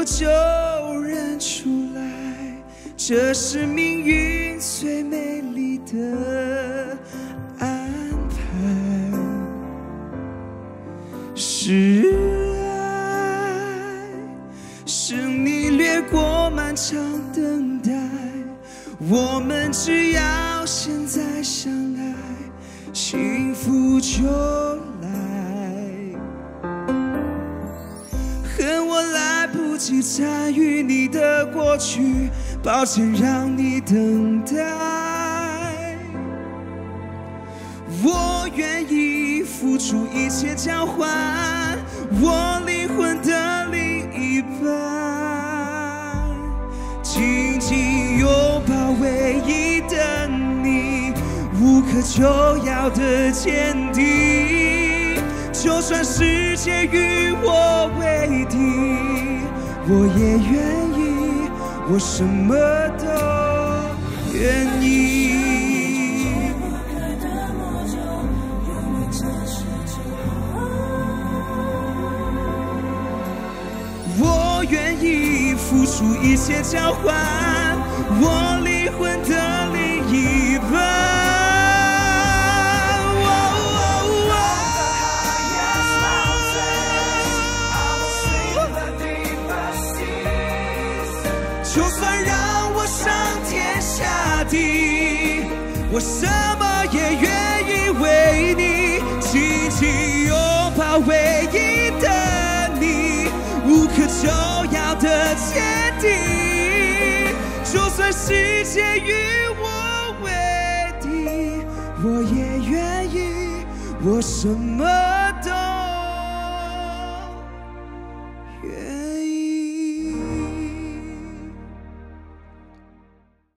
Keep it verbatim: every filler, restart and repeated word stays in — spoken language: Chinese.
就认出来，这是命运最美丽的安排。是爱，是你掠过漫长等待，我们只要现在相爱，幸福就来。恨我来不及参与你的过去，抱歉让你等待。我愿意付出一切交换我灵魂的另一半，紧紧拥抱唯一的你，无可救药的坚定。就算世界与我为敌，我也愿意，我什么都愿意。我愿意付出一切交换我灵魂的另一半。就算让我上天下地，我什么也愿意为你，紧紧拥抱唯一的你，无可救药的坚定。就算世界与我为敌，我也愿意，我什么